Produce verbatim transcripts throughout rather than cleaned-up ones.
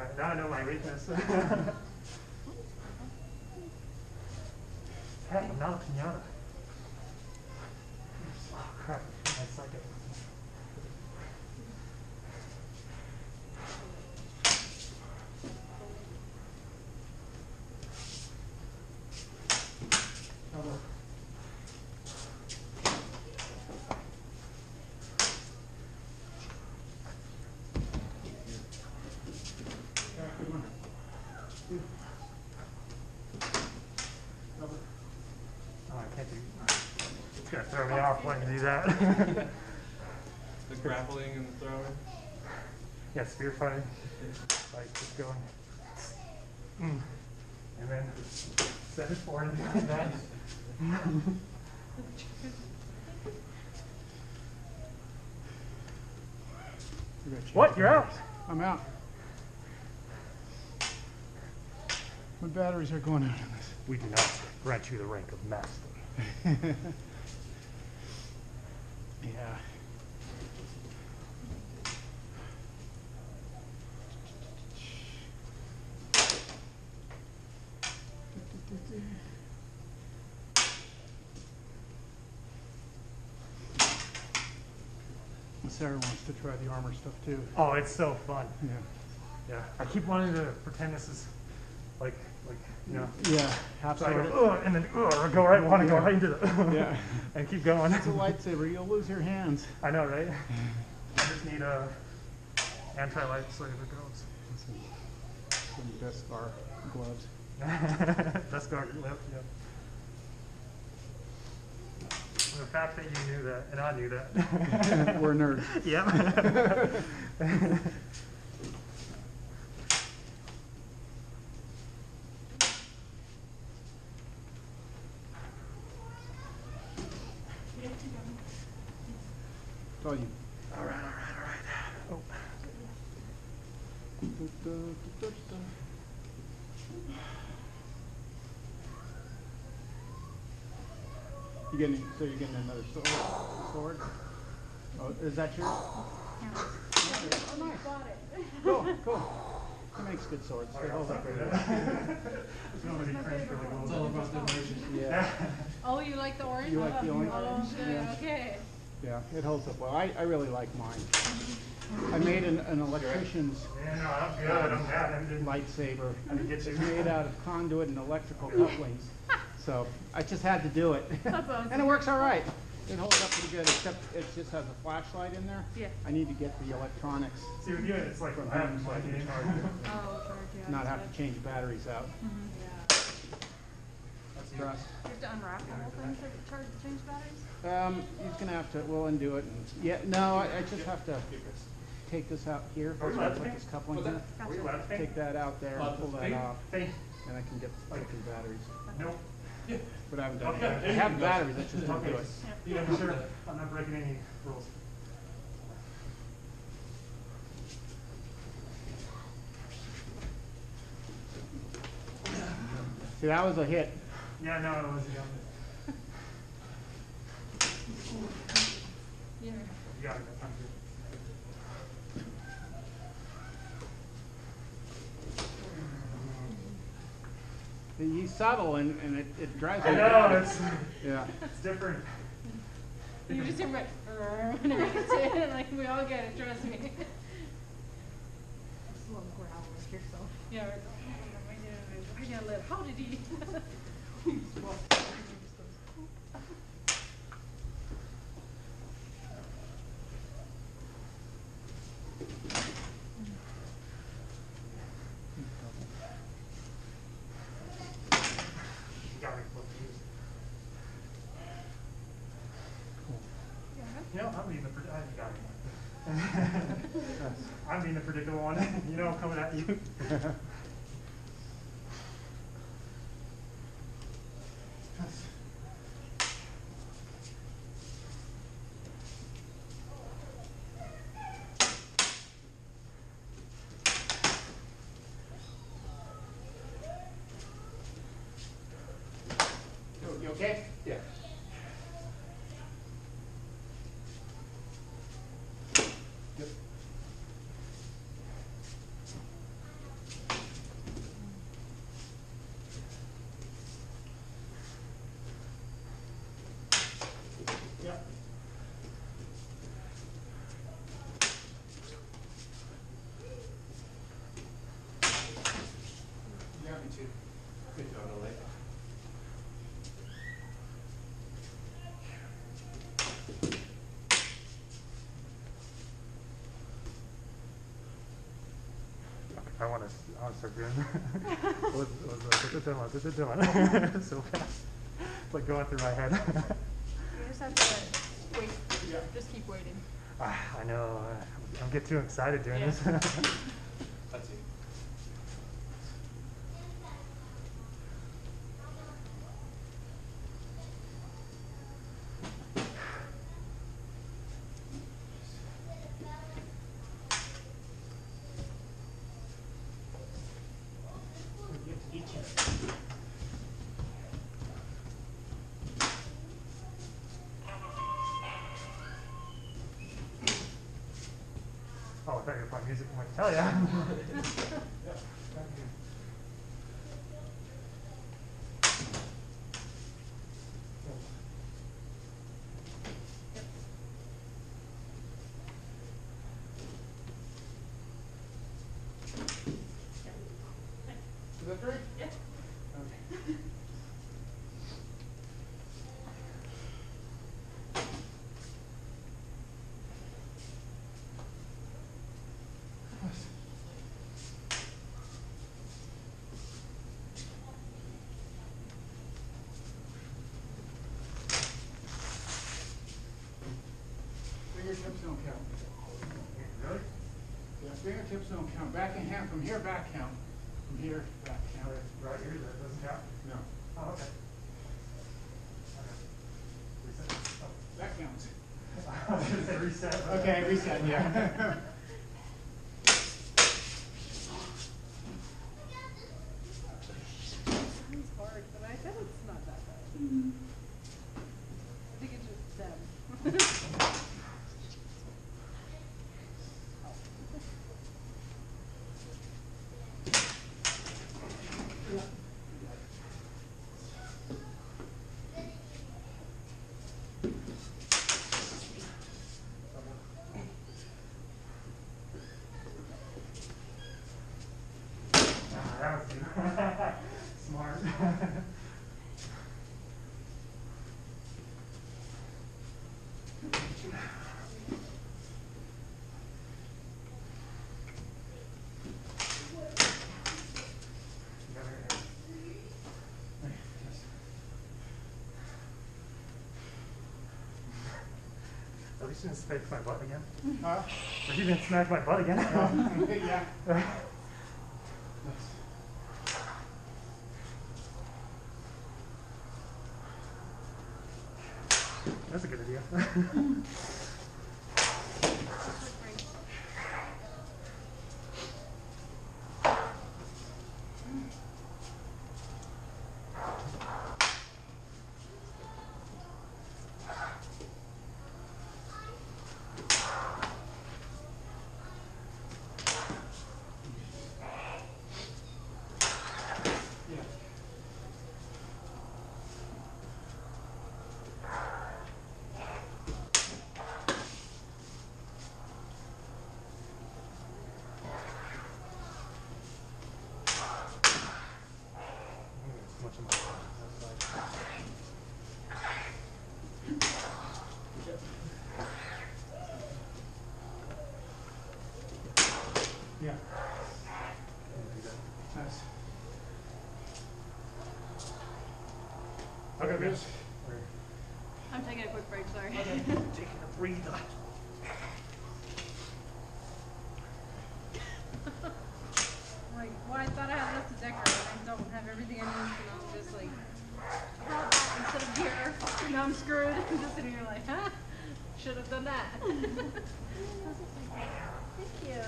Alright, now I know my weakness. Heck, I'm not a pinata. Oh crap, I suck it. It's gonna throw me off when you do that. The grappling and the throwing? Yeah, spear fighting. Like just going. Mm. And then set it forward and do that. What? You're out? I'm out. My batteries are going out on this. We do not grant you the rank of master. Yeah. Sarah wants to try the armor stuff too. Oh, it's so fun. Yeah. Yeah. I keep wanting to pretend this is like, like you know. Yeah. Half So I sword. go, ugh, and then ugh, or go right, want to Yeah. go right into the, Yeah. and keep going. It's a lightsaber. You'll lose your hands. I know, right? I just need a anti-lightsaber gloves. Some, some Beskar gloves. Best guard left, yeah. The fact that you knew that, and I knew that. We're nerds. Yep. It's all you. All right, all right, all right. Oh. You getting? So you're getting another sword? Sword? Oh, is that yours? Yeah. Oh, nice. Got it. Cool, cool. He makes good swords. They hold up very well. It's all about the emotion. Yeah. Oh, you like the orange? You like the orange? Oh, good. Yeah. Okay. Yeah, it holds up well. I, I really like mine. I made an, an electrician's Yeah, no, I'm good. I'm bad. I'm good. lightsaber. I didn't get you. It's made out of conduit and electrical couplings. So I just had to do it. That's awesome. And it works all right. It holds up pretty good, except it just has a flashlight in there. Yeah. I need to get the electronics, See, with you, it's like From I have home, so I my can game. charge Oh, charge, yeah. not that's have to change batteries out. good. Mhm. Yeah. That's you. Trust. You have to unwrap the whole thing to charge, change batteries? Um, he's gonna have to, we'll undo it. And, yeah, no, I, I just have to take this out here. Are we Put allowed to this paint? coupling What's in. that? Are you allowed to paint? Take that out there, Allowed and to pull that paint? off, Paint? and I can get fucking batteries. Nope. Yeah. But I haven't done Okay. it. I have batteries, I just don't Okay. do it. You know, for sure. I'm not breaking any rules. See, that was a hit. Yeah, no, it was young. Yeah. You got it. That's not good. He's subtle and, and it, it drives me I know, nuts. it's, Yeah. it's different. You just hear like, whenever you say it, like, we all get it, trust me. Just a little growl like yourself. Yeah, we're I can't live. How did he? We just walk and he just goes, You got me confused. You know, I'm being the pred- I got it. I'm being the predictable one. You know, I'm coming at you. You okay? Yeah. Yep. I want to, I want to start doing it. was, was like, so fast. It's like going through my head. You just have to wait. Yeah. Just keep waiting. Ah, I know. I'm getting too excited doing Yeah. this. That's it. Oh, I thought you were playing music. I'm like, hell yeah. Is that three? Yeah. Okay. Fingertips don't count. Really? Yeah, fingertips don't count. Back and hand, from here back count. From here back count. Right here, that doesn't count? No, Oh, okay. Okay. Reset. Oh. that counts. I was going to say reset. but- Okay, reset, yeah. Sounds hard, but I bet it's not that bad. I think it's just them. Ah, that was too smart. At least you didn't smack my butt again. Huh? Or you didn't smack my butt again. Yeah. That's a good idea. Yeah. Too much of my that's like- Yeah. do that. Nice. Okay, good. Yes. I'm taking a quick break, sorry. Taking a breather. Like, well, I thought I had enough to decorate, and I don't have everything I need, so now I'm just like, I brought that instead of here, and now I'm screwed. I'm just sitting here like, huh? Should have done that. Thank you.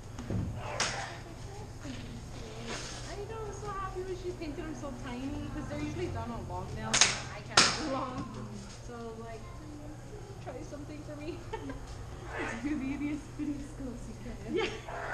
I know, I'm so happy when she painted them so tiny, because they're usually done on long nails, and I can't do long. So, like, try something for me. Let's do the ittiest bitty skills you can. Yeah.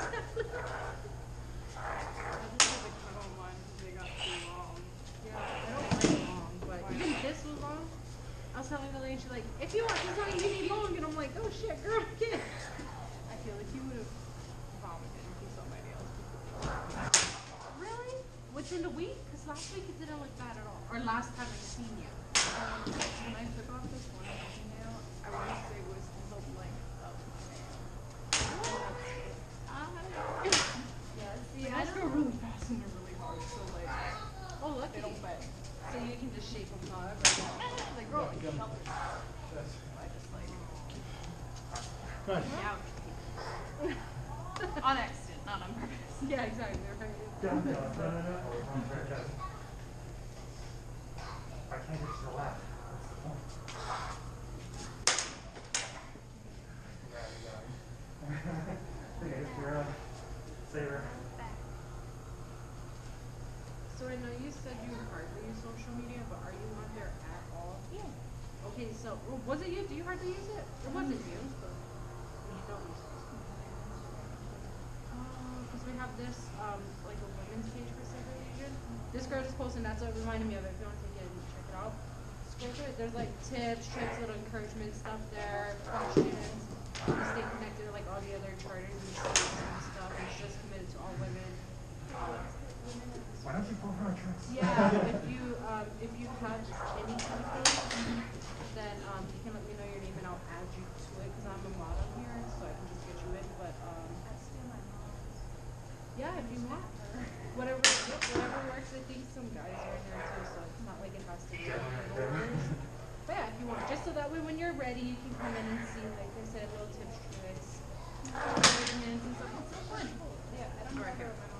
I just had to cut on mine because they got too long. Yeah, I don't like long, but even this was long. I was telling the lady, she's like, if you want this long, you need long. And I'm like, oh shit, girl, get it. I feel like you would have vomited if you saw my nails. Really? Within the week? Because last week it didn't look bad at all. Or last time I seen you. Um, when I took off this one nail, I want to say it was the length of my nail. Ah, yeah, see, I dogs, so like Oh, lucky. they don't bite. So you can just shape them however. They grow like colors. I just like Good. ouch. On accident, not on purpose. Yeah, exactly. Right. Dun, dun, dun, dun, dun. Oh, wrong track, guys. I can't get to the left. That's the point. Yeah, you got it. Okay, you're up. Saber. So I know you said you hardly use social media, but are you on there at all? Yeah. Okay, so well, was it you? Do you hardly use it? Or was it you? You don't use it. Because we have this, um, like a women's page for segregation. This girl just posted, and that's what reminded me of it. If you want to take it and check it out, scroll through it. There's like tips, tricks, little encouragement stuff there, questions. You stay connected to like all the other charters and states and stuff. And it's just committed to all women. Um, Why don't you pull from our tricks? Yeah, if you um, if you have any kind of page, then um, you can let me know your name and I'll add you to it because I'm a model here, so I can just get you in. But um, yeah, if you want, whatever whatever works. I think some guys are in there too, so it's not like it has to be. But yeah, if you want, just so that way when you're ready, you can come in and see, like I said, little tips, tricks, encouragements, and stuff. It's so fun. Yeah, I don't know.